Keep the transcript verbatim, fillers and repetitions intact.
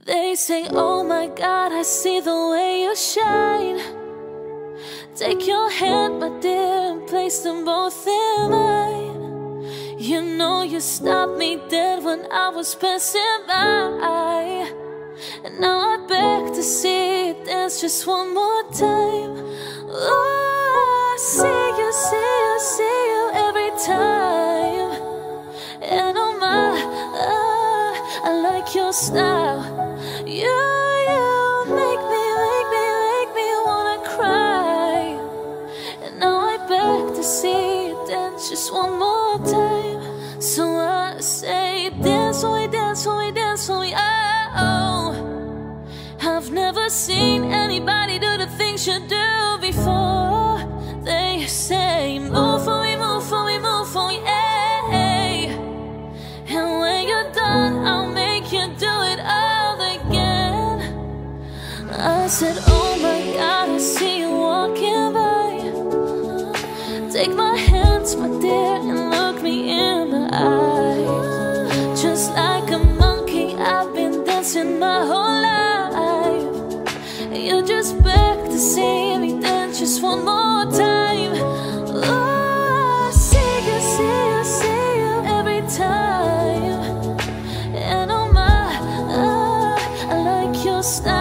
They say, oh my God, I see the way you shine. Take your hand, my dear, and place them both in mine. You know you stopped me dead when I was passing by, and now I beg to see you dance just one more time. Oh, I see you, see you, see you every time. And oh my, ah, I like your style. You, you make me, make me, make me wanna cry. And now I beg to see you dance just one more time. So I say, dance for me, dance for me, dance for me, oh. I've never seen anybody do the things you do before. They say, move for me, move for me, move for me, hey. And when you're done, I'll make you do it all again. I said, oh my God, I see you walking by. Take my hands, my dear, and look me in the eyes. Just like a monkey, I've been dancing my whole life. You just beg to see me dance just one more time. Oh, I see you, see you, see you every time. And oh my, ah, I like your style.